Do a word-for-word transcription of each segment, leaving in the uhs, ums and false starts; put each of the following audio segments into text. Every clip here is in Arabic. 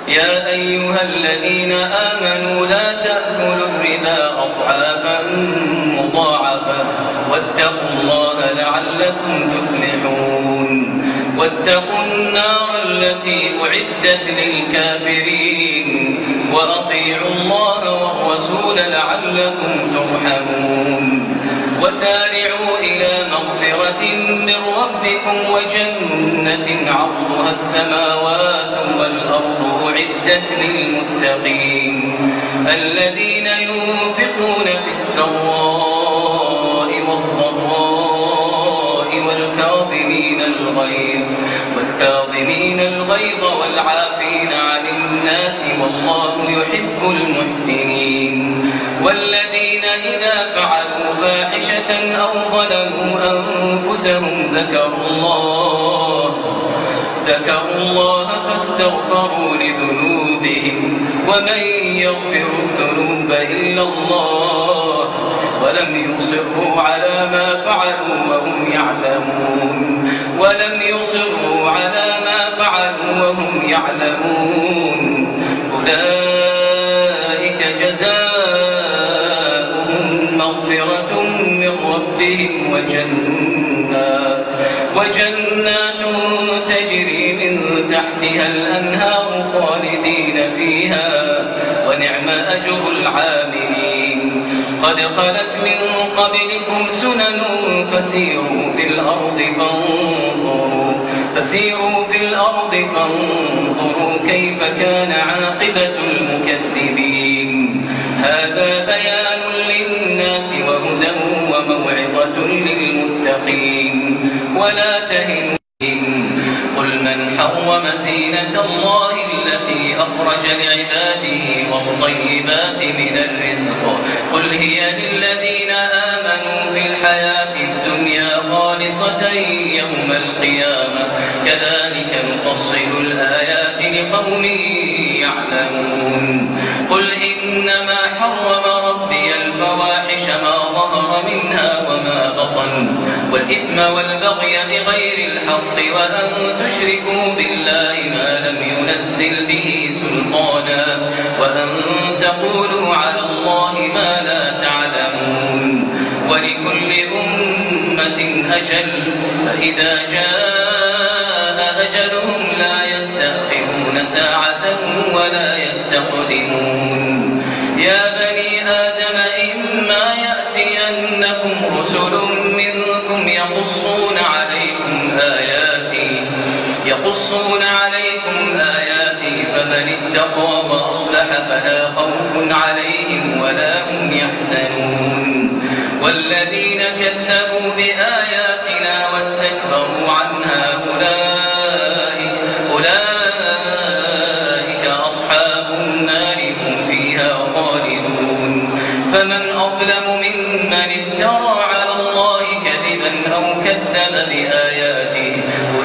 يا أيها الذين آمنوا لا تأكلوا الربا أضعافا مضاعفة واتقوا الله لعلكم تفلحون واتقوا النار التي أعدت للكافرين وأطيعوا الله والرسول لعلكم ترحمون وسارعوا إلى مغفرة من ربكم وجنة عرضها السماوات والأرض أعدت للمتقين الذين ينفقون في السراء والضراء والكاظمين الغيظ والكاظمين الغيظ والعافين عن الناس والله يحب المحسنين والذين إذا فعلوا فاحشة أو ظلموا أنفسهم ذكروا الله ذكروا الله فاستغفروا لذنوبهم ومن يغفر الذنوب إلا الله ولم يصروا على ما فعلوا وهم يعلمون ولم يصروا على ما فعلوا وهم يعلمون أولئك جزاؤهم مغفرة من ربهم وجنات وجنات تجري من تحتها الأنهار خالدين فيها ونعم أجر العاملين قد خلت من قبلكم سنن فسيروا في الأرض فانظروا فسيروا في الأرض فانظروا كيف كان عاقبة المكذبين هذا بيان للناس وهدى وموعظة للمتقين ولا تهنوا قل من حرم زينة الله التي أخرج لعباده والطيبات من الرزق قل هي للذين آمنوا في الحياة الدنيا خالصة يوم القيامة كذلك نفصل الآيات لقوم يعلمون قل إنما حرم ربي الفواحش ما ظهر منها وما بطن والإثم والبغي بغير الحق وأن تشركوا بالله ما لم ينزل به سلطانا وأن تقولوا على الله ما لا تعلمون ولكل أمة أجل فإذا جاء أجلهم لا يستأخرون ساعة ولا يستقدمون يا بني آدم إما يأتينكم رسل منكم يقصون عليكم آياتي يقصون عليكم آياتي فمن اتقى وأصلح فلا خوف عليهم ولا هم يحزنون والذين كذبوا بآياتنا واستكبروا عنها أولئك أولئك أصحاب النار هم فيها خالدون فمن أظلم ممن افترى على الله كذبا أو كذب بآياته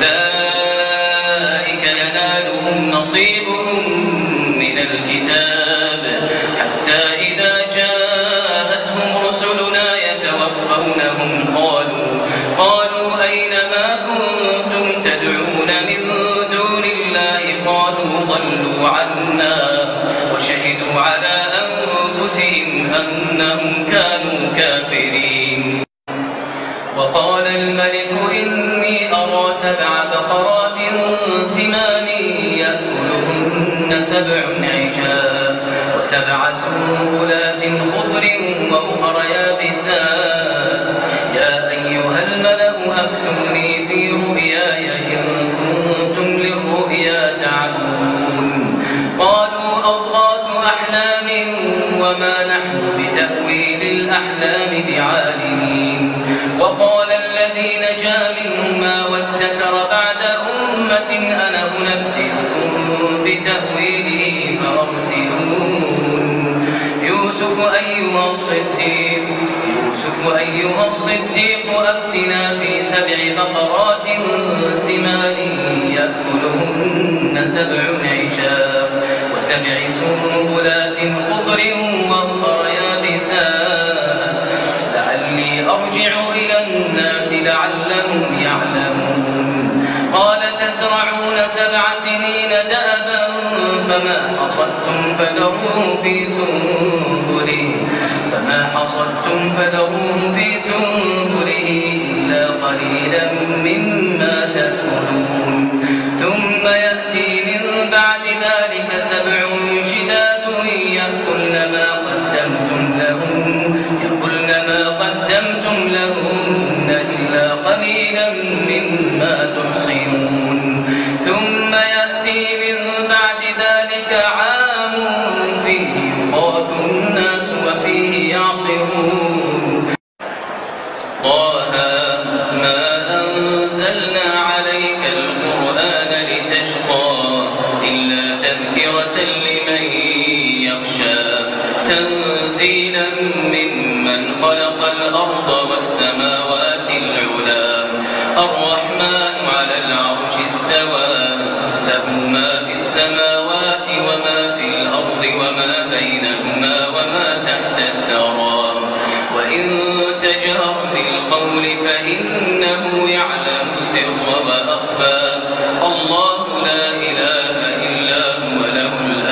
أولئك ينالهم نصيبهم من الكتاب حتى إذا جاءتهم رسلنا يتوفونهم قالوا قالوا أين ما كنتم تدعون من دون الله قالوا ضلوا عنا وشهدوا على أنفسهم أنهم كانوا كافرين وقال الملك إني أرى سبع بقرات سمان يأكلهن سبع عجاف وسبع سنبلات خضر وأخر يابسات يا أيها الملأ أفتوني في رؤياي إن كنتم للرؤيا تعبدون قالوا أضغاث أحلام وما نحن بتأويل الأحلام بعالمين وقال الذي نجا منهما وادكر بعد أمة أنا أنبئكم بتأويله فأرسلون يوسف أيها الصديق يوسف أيها الصديق أفتنا في سبع بقرات سمان يأكلهن سبع عجاف وسبع سنبلات خضر وأخر يابسات لعلي أرجع إلى الناس لعلهم يعلمون قال تزرعون سبع سنين دأبا فما حصدتم فذروه في سنبله فما حصدتم فذروه في سنبله إلا قليلا مما تأكلون ثم يأتي من بعد ذلك سبع شداد يأكلن ما قدمتم لهن يأكلن ما قدمتم لهن إلا قليلا مما تحصنون ثم يأتي من بعد ذلك عام فيه يغاث الناس وفيه يعصرون طه ما أنزلنا عليك القرآن لتشقى إلا تذكرة لمن يخشى تنزيلا ممن خلق الأرض والسماوات العلى الرحمن على العرش استوى له ما في السماوات وما في الأرض وما بينهما وما تحت الثرى وإن تجهر بالقول فإنه يعلم السر وأخفى الله لا إله إلا هو له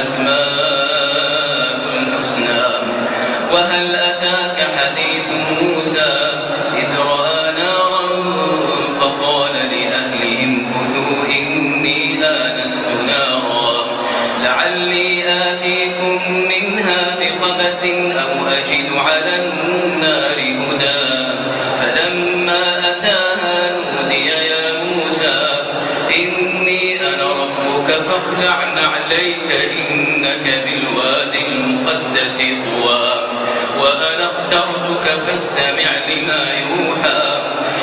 الأسماء الحسنى وهل أتاك حديث موسى إذ رأى نارا فقال لأهلهم كثوا إني آنست نارا لعلي آتيكم منها بقبس أو أجد على النار هدى فلما أتاها نودي يا موسى إني أنا ربك فاخلع نعليك إنك بالوادي المقدس طوى وأنا اخترتك فاستمع لما يوحى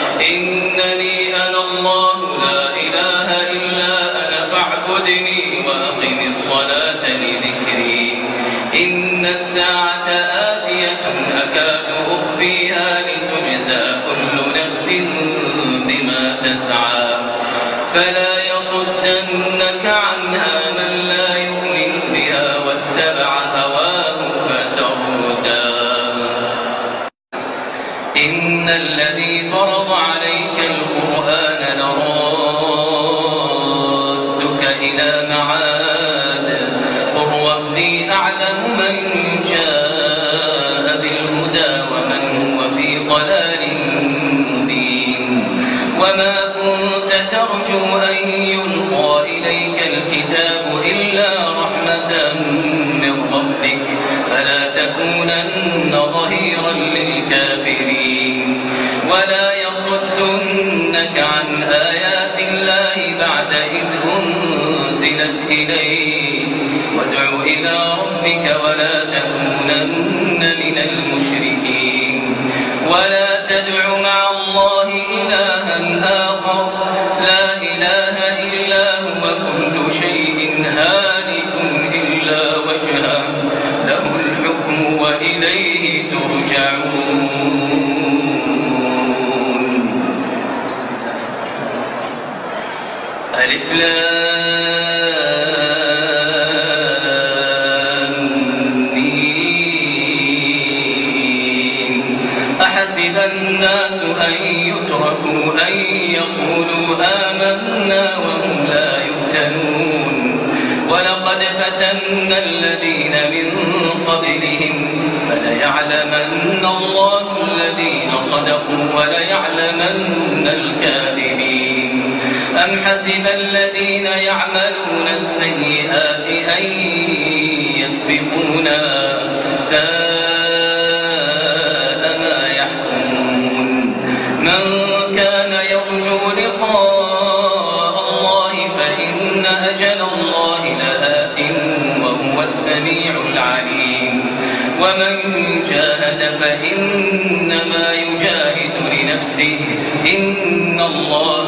إنني أنا الله لا إله إلا أنا فاعبدني وأقم الصلاة لذكري إن الساعة آتية أكاد أخفيها لتجزى كل نفس بما تسعى فلا يصدنك عنها من لا يؤمن بها واتبع هواه فتردى إن الذي فرض عليك القرآن لرادك إلى معاد قل ربي أعلم من جاء بالهدى ومن هو في ضلال مبين وما كنت ترجو أن يلقى إليك الكتاب إلا رحمة من ربك فلا تكونن ظهيرا للكافرين ولا يصدنك عن آيات الله بعد إذ أنزلت إليك وادع إلى ربك ولا تكونن من المشركين ولا تدع مع الله إلها آخر لا إله إلا هو كل شيء هالك إلا وجهه له الحكم وإليه ترجعون ألف لام أحسب الناس أن يتركوا أن يقولوا آمنا وهم لا يفتنون ولقد فتنا الذين من قبلهم فليعلمن الله الذين صدقوا وليعلمن الكاذبين أم حسب الذين يعملون السيئات أن يسبقونا ساء من كان يرجو لقاء الله فإن أجل الله لآت وهو السميع العليم ومن جاهد فإنما يجاهد لنفسه إن الله